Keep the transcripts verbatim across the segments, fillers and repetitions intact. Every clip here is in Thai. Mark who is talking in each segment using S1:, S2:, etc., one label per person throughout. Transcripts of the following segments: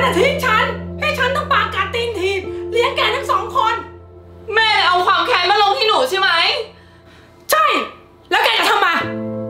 S1: อะทิ้งฉันให้ฉันต้องปากกัดตีนถีบเลี้ยงแกทั้งสองคน
S2: แม่เอาความแค้นมาลงที่หนูใช่ไหม
S1: ใช่แล้วแกจะทำไม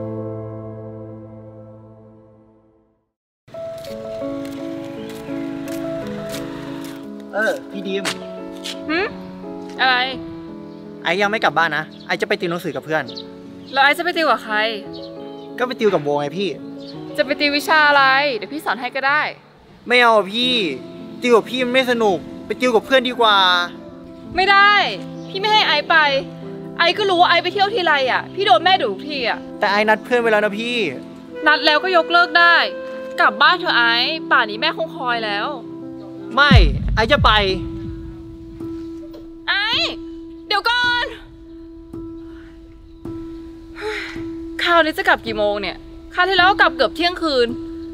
S3: เออพี่ดีม
S2: หืมอะไร
S3: ไอยังไม่กลับบ้านนะไอจะไปติวหนังสือกับเพื่อน
S2: แล้วไอจะไปติวกับใคร
S3: ก็ไปติวกับโบไงพี่
S2: จะไปติววิชาอะไรเดี๋ยวพี่สอนให้ก็ได้
S3: ไม่เอาพี่ติวกับพี่มันไม่สนุกไปติวกับเพื่อนดีกว่า
S2: ไม่ได้พี่ไม่ให้ไอไปไอก็รู้ว่าไอไปเที่ยวทีไรอ่ะพี่โดนแม่ดุทุกทีอ่ะ
S3: แต่ไอนัดเพื่อนไว้แล้วนะพี่
S2: นัดแล้วก็ยกเลิกได้กลับบ้านเถอะไอป่านนี้แม่คงคอยแล้ว
S3: ไม่ไอจะไป
S2: ไอเดี๋ยวก่อนคราวนี้จะกลับกี่โมงเนี่ยคราวที่แล้วก็กลับเกือบเที่ยงคืน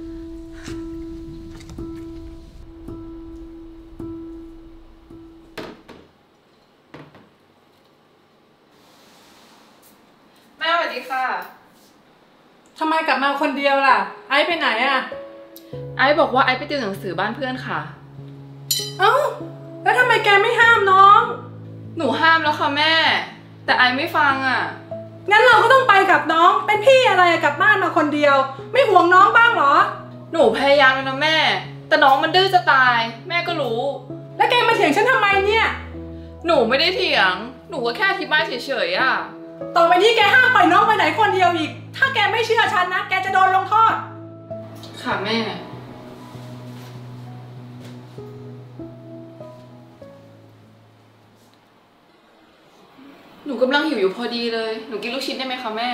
S2: แม่สวัสดีค่ะ
S1: ทำไมกลับมาคนเดียวล่ะไอ้ไปไหนอะ
S2: ไอ้บอกว่าไอ้ไปติวหนังสือบ้านเพื่อนค่ะ
S1: เอ้าแล้วทำไมแกไม่ห้ามน้อง
S2: หนูห้ามแล้วค่ะแม่แต่ไอ้ไม่ฟังอ่ะ
S1: งั้นเราก็ต้องไปกับน้องเป็นพี่อะไรกลับบ้านมาคนเดียวไม่ห่วงน้องบ้างเหรอ
S2: หนูพยายามแล้วนะแม่แต่น้องมันดื้อจะตายแม่ก็รู้
S1: แล้วแกมาเถียงฉันทำไมเนี่ย
S2: หนูไม่ได้เถียงหนูก็แค่อธิบายเฉยๆอ่ะ
S1: ต่อไปนี้แกห้ามปล่อยน้องไปไหนคนเดียวอีกถ้าแกไม่เชื่อฉันนะแกจะโดนลงโทษ
S2: ค่ะแม่หนูกำลังหิวอยู่พอดีเลยหนูกินลูกชิ้นได้ไหมคะแม่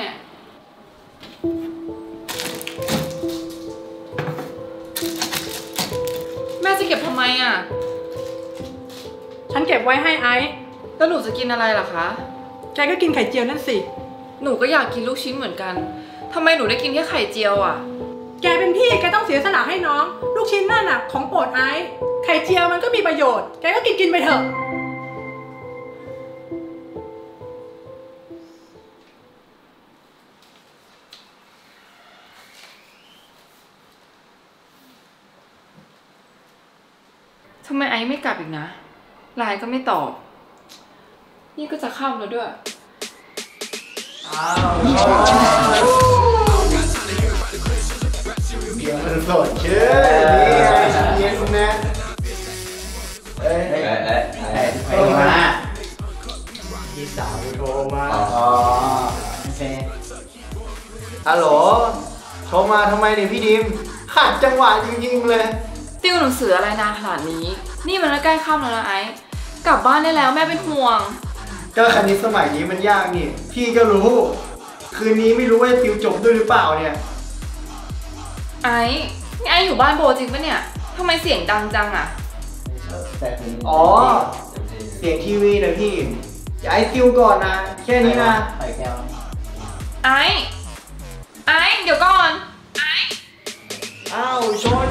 S2: แม่จะเก็บทำไมอ่ะ
S1: ฉันเก็บไว้ให้ไอซ์
S2: แล้วหนูจะกินอะไรล่ะคะ
S1: แกก็กินไข่เจียวนั่นสิ
S2: หนูก็อยากกินลูกชิ้นเหมือนกันทำไมหนูได้กินแค่ไข่เจียวอ่ะ
S1: แกเป็นพี่แกต้องเสียสละให้น้องลูกชิ้นนั่นน่ะของโปรดไอซ์ไข่เจียวมันก็มีประโยชน์แกก็กินกินไปเถอะ
S2: ทำไมไอซ์ไม่กลับอีกนะไลน์ก็ไม่ตอบนี่ก็จะเข้าแล้วด้วย
S3: เดี๋ยวมันสดชื่นนี่ไงเย็นคุณแม่เอ้ยเอ้ยเอ้ยโทรมาพี่สาวโทรมาอ๋อโอเคฮัลโหลโทรมาทำไมเนี่ยพี่ดิมขาดจังหวะจริงๆเลย
S2: ติวหนังสืออะไรนานขนาดนี้นี่มันใกล้ค่ำแล้วนะไอซ์กลับบ้านได้แล้วแม่เป็นห่วง
S3: ก็คณิตสมัยนี้มันยากนี่พี่ก็รู้คืนนี้ไม่รู้ว่าจะติวจบด้วยหรือเปล่าเนี่ย
S2: ไอ้นี่ไอ้อยู่บ้านโบจริงปะเนี่ยทำไมเสียงดังจังอ่ะ
S3: อ๋อเสียงทีวีนะพี่อย่าไอ้ติวก่อนนะแค่นี้นะไ
S2: อ้ไอ้เดี๋ยวก่อนไอ้
S3: อ้าวชน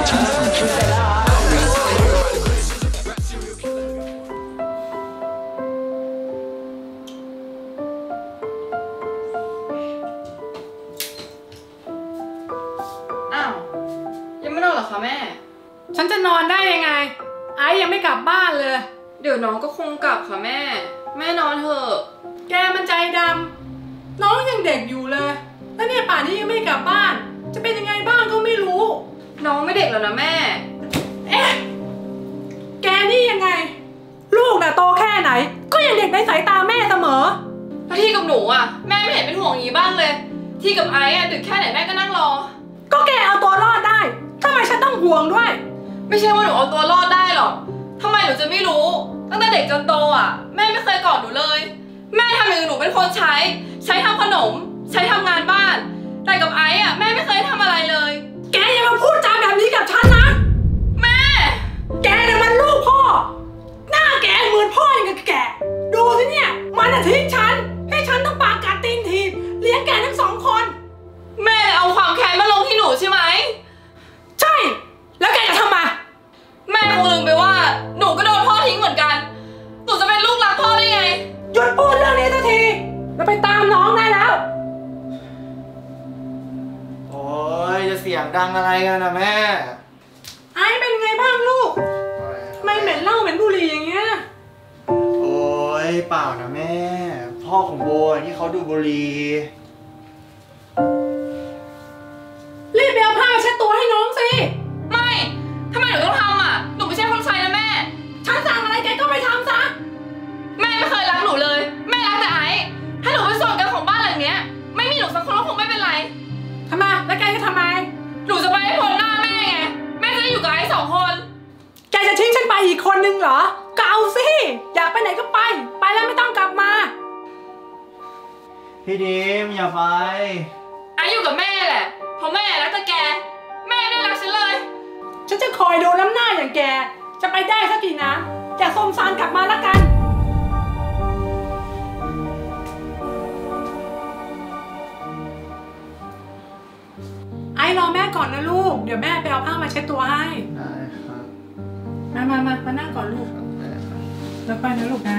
S2: แม่
S1: ฉันจะนอนได้ยังไงไอ้ยังไม่กลับบ้านเลย
S2: เดี๋ยวน้องก็คงกลับค่ะแม่แม่นอนเถอะ
S1: แกมันใจดำน้องยังเด็กอยู่เลยแล้วเนี่ยป่านนี้ยังไม่กลับบ้านจะเป็นยังไงบ้างก็ไม่รู้
S2: น้องไม่เด็กแล้วนะแม่
S1: เอ๊ะแกนี่ยังไงลูกน่ะโตแค่ไหนก็ยังเด็กในสายตาแม่เสมอ
S2: แล้วที่กับหนูอ่ะแม่ไม่เห็นเป็นห่วงอย่างนี้บ้างเลยที่กับไอ้อ่ะดึกแค่ไหนแม่ก็นั่งรอ
S1: ก็แกเอาตัวรอดได้ทำไมฉันต้องห่วงด้วย
S2: ไม่ใช่ว่าหนูเอาตัวรอดได้หรอกทำไมหนูจะไม่รู้ตั้งแต่เด็กจนโตอ่ะแม่ไม่เคยกอดหนูเลยแม่ทำอย่างหนูเป็นคนใช้ใช้ทำขนมใช้ทำงานบ้านแต่กับไอ้อ่ะแม่ไม่เคยทำอะไรเลย
S1: แกอย่ามาพูดจาแบบนี้กับฉันนะ
S2: แม่
S1: แกเนี่ยมันลูกพ่อหน้าแกเหมือนพ่ออย่างกับแกดูสิเนี่ยมันจะทิ้งฉันให้ฉันต้องปากกัดตีนถีบเลี้ยงแกทั้งสองคน
S2: แม่เอาความแค้นมาลงที่หนูใช่ไหม
S1: ใช่แล้วแกจะทำไม
S2: แม่คงลืมไปว่าหนูก็โดนพ่อทิ้งเหมือนกันหนูจะเป็นลูกรักพ่อได้ไง
S1: หยุดพูดเรื่องนี้สักทีแล้วไปตามน้องได้แล้ว
S3: โอ้ยจะเสียงดังอะไรกันนะแม่
S1: ไอ้เป็นไงบ้างลูกทำไมเหม็นเหล้าเหม็นบุหรี่อย่างเงี้ย
S3: โอ้ยเปล่านะแม่พ่อของโบที่เขาดูบุหรี่
S1: รีบไปเอาผ้าเช็ดตัวให้น้องสิ
S2: ไม่ทำไมหนูต้องทำอ่ะหนูไม่ใช่คนใช้นะแม่
S1: ฉันสั่งอะไรแกก็ไปทำซะ
S2: แม่ไม่เคยรักหนูเลยแม่รักแต่ไอ้ถ้าหนูเป็นส่วนเกินของบ้านหลังเนี้ยไม่มีหนูสักคนก็คงไม่เป็นไร
S1: ทำไมแล้วแกจะทำไม
S2: หนูจะไปให้พ้นหน้าแม่ไงแม่จะได้อยู่กับไอ้สองคน
S1: แกจะทิ้งฉันไปอีกคนนึงเหรอก็เอาสิอยากไปไหนก็ไปไปแล้วไม่ต้องกลับมา
S3: พี่ดิมอย่าไป
S2: ไอ้อยู่กับแม่แหละเพราะแม่รักแต่แกแม่ไม่รักฉันเลย
S1: ฉันจะคอยดูน้ำหน้าอย่างแกจะไปได้สักกี่น้ำอย่าส้มซานกลับมาแล้วกันไอ้รอแม่ก่อนนะลูกเดี๋ยวแม่ไปเอาผ้ามาเช็ดตัวให้
S3: ได้ครับ
S1: มามามามานั่งก่อนลูกแล้วไปนะลูกนะ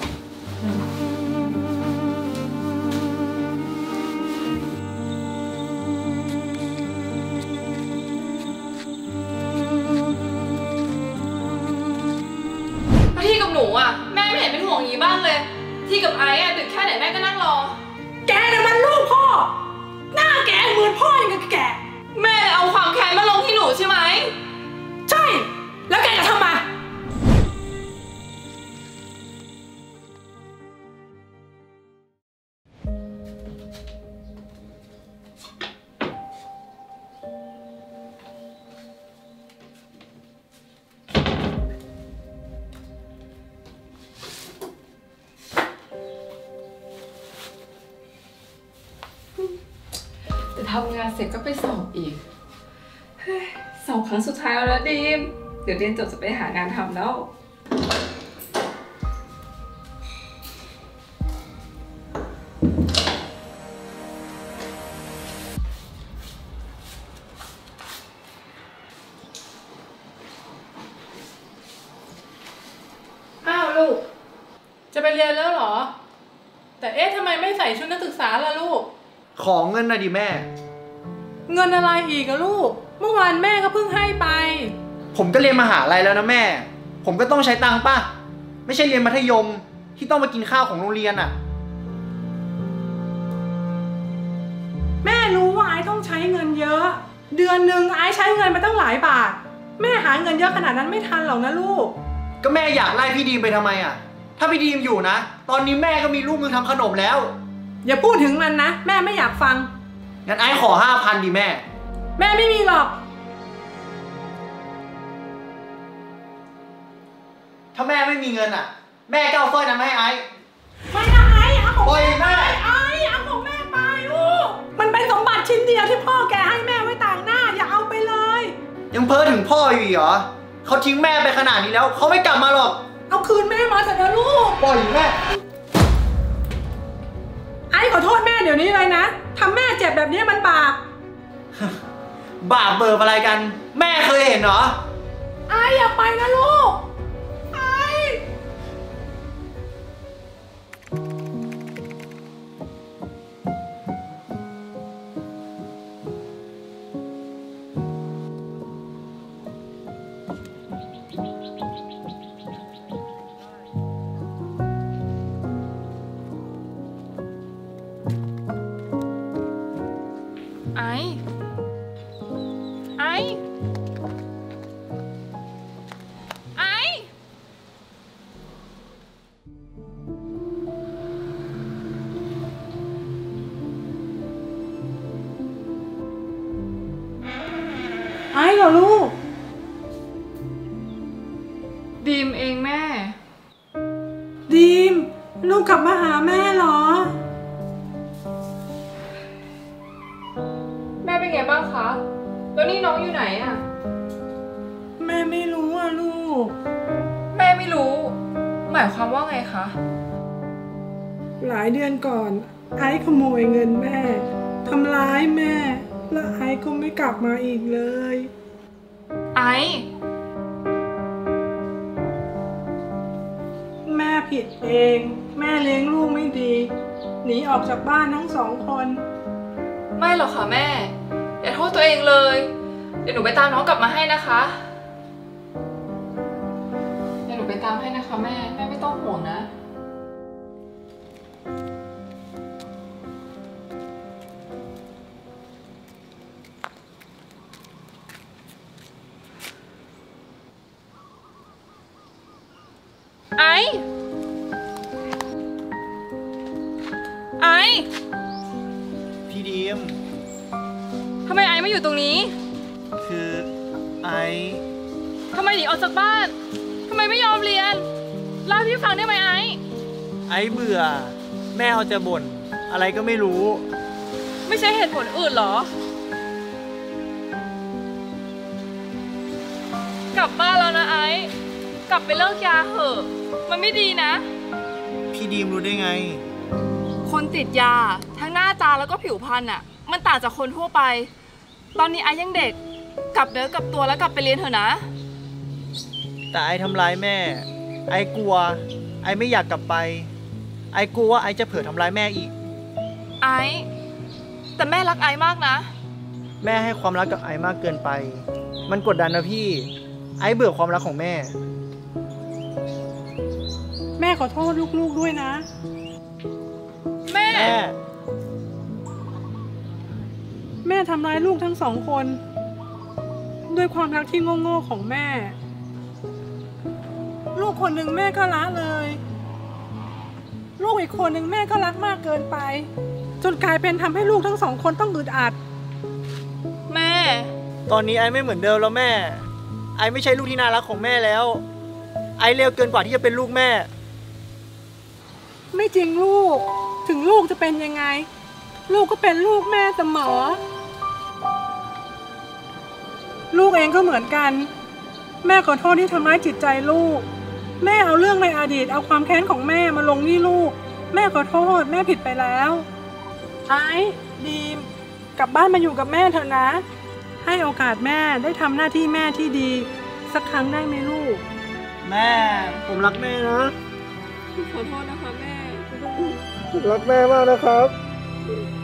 S2: ที่กับหนูอ่ะแม่ไม่เห็นเป็นห่วงอย่างนี้บ้างเลยที่กับไอ้อะดึกแค่ไหนแม่ก็นั่งรอ
S1: แกน่ะมันลูกพ่อหน้าแกเหมือนพ่ออย่างกับแก
S2: แม่เอาความแค้นมาลงที่หนูใช่ไหม
S1: ใช่แล้วแกจะทำไม
S2: ทำงานเสร็จก็ไปสอบอีกสอบครั้งสุดท้ายแล้วดีมเดี๋ยวเรียนจบจะไปหางานทำแล้ว
S1: อ้าวลูกจะไปเรียนแล้วเหรอแต่เอ๊ะทำไมไม่ใส่ชุดนักศึกษาล่ะลูก
S3: ขอเงินหน่อยดิแม่
S1: เงินอะไรอีกอะลูกเมื่อวานแม่ก็เพิ่งให้ไป
S3: ผมก็เรียนมหาลัยแล้วนะแม่ผมก็ต้องใช้ตังค์ป่ะไม่ใช่เรียนมัธยมที่ต้องมากินข้าวของโรงเรียนอะ
S1: แม่รู้ว่าไอ้ต้องใช้เงินเยอะเดือนหนึ่งไอ้ใช้เงินไปตั้งหลายบาทแม่หาเงินเยอะขนาดนั้นไม่ทันหรอกนะลูก
S3: ก็แม่อยากไล่พี่ดีมไปทำไมอะถ้าพี่ดีมอยู่นะตอนนี้แม่ก็มีลูกมือทำขนมแล้ว
S1: อย่าพูดถึงมันนะแม่ไม่อยากฟัง
S3: งั้นไอ้ขอห้าพันดิแม่
S1: แม่ไม่มีหรอก
S3: ถ้าแม่ไม่มีเงินอ่ะแม่ก็เอาสร้อยนั้นให้ไอ้
S1: ไม่นะไอ้เอาของ
S3: แม่
S1: ไอ้เอาของแม่ไปลูกมันเป็นสมบัติชิ้นเดียวที่พ่อแกให้แม่ไว้ต่างหน้าอย่าเอาไปเลย
S3: ยังเพ้อถึงพ่ออยู่เหรอเขาทิ้งแม่ไปขนาดนี้แล้วเขาไม่กลับมาหรอก
S1: เอาคืนแม่มาเถอะนะลูก
S3: ปล่อยแม่
S1: ไอ้ขอโทษแม่เดี๋ยวนี้เลยนะทำแม่เจ็บแบบนี้มันบาป
S3: บาปเบิกอะไรกันแม่เคยเห็นเหรอ
S1: ไอ้อย่าไปนะลูกไอ้
S2: ไอ้ไอ้ไอ้
S1: ไอ้เหรอลูก
S2: ดีมเองแม่
S1: ดีมลูกกลับมาหาแม่เหรอ
S2: แม่เป็นไงบ้างคะแล้วนี่น้องอยู่ไหนอะ
S1: แม่ไม่รู้อะลูก
S2: แม่ไม่รู้หมายความว่าไงคะ
S1: หลายเดือนก่อนไอ้ขโมยเงินแม่ทำร้ายแม่แล้วไอ้ก็ไม่กลับมาอีกเลย
S2: ไอ้
S1: แม่ผิดเองแม่เลี้ยงลูกไม่ดีหนีออกจากบ้านทั้งสองคน
S2: ไม่หรอกค่ะแม่อย่าโทษตัวเองเลยเดี๋ยวหนูไปตามน้องกลับมาให้นะคะคะแม่ แม่ไม่ต้องห่วงนะ ไอ้ ไอ้
S4: พี่ดีม
S2: ทำไมไอ้ไม่อยู่ตรงนี้
S4: คือไอ
S2: ทำไมหนีออกจากบ้าน ทำไมไม่ยอมเรียน เล่าให้พี่ฟังได้ไหมไอ้
S4: ไอเบื่อ แม่เอาจะบ่นอะไรก็ไม่รู้
S2: ไม่ใช่เหตุผลอื่นเหรอ กลับบ้านแล้วนะไอ้ กลับไปเลิกยาเถอะ มันไม่ดีนะ
S4: พี่ดีมรู้ได้ไง
S2: คนติดยาทั้งหน้าตาแล้วก็ผิวพรรณอ่ะ มันต่างจากคนทั่วไป ตอนนี้ไอ้ยังเด็ก กลับเนื้อกลับตัวแล้วกลับไปเรียนเถอะนะ
S4: แต่ไอทำร้ายแม่ ไอกลัว ไอไม่อยากกลับไป ไอกลัวว่าไอจะเผลอทำร้ายแม่อีก
S2: ไอ้แต่แม่รักไอ้มากนะ
S4: แม่ให้ความรักกับไอมากเกินไป มันกดดันนะพี่ ไอเบื่อความรักของแม่
S1: แม่ขอโทษลูกๆด้วยนะ
S2: แม่
S4: แม่
S1: แม่ทำร้ายลูกทั้งสองคน ด้วยความรักที่โง่ๆของแม่ ลูกคนหนึ่งแม่ก็ละเลย ลูกอีกคนหนึ่งแม่ก็รักมากเกินไป จนกลายเป็นทำให้ลูกทั้งสองคนต้องอึดอัด
S2: แม่
S4: ตอนนี้ไอไม่เหมือนเดิมแล้วแม่ ไอไม่ใช่ลูกที่น่ารักของแม่แล้ว ไอเลวเกินกว่าที่จะเป็นลูกแม่
S1: ไม่จริงลูก ถึงลูกจะเป็นยังไง ลูกก็เป็นลูกแม่เสมอ ลูกเองก็เหมือนกัน แม่ขอโทษที่ทำร้ายจิตใจลูก แม่เอาเรื่องในอดีตเอาความแค้นของแม่มาลงที่ลูก แม่ขอโทษแม่ผิดไปแล้วไอ้ดีมกลับบ้านมาอยู่กับแม่เถอะนะ ให้โอกาสแม่ได้ทำหน้าที่แม่ที่ดี สักครั้งได้ไหมลูก
S4: แม่ ผมรักแม่นะ
S2: ขอโทษนะคะแม่
S4: ผมรักแม่มากนะครับ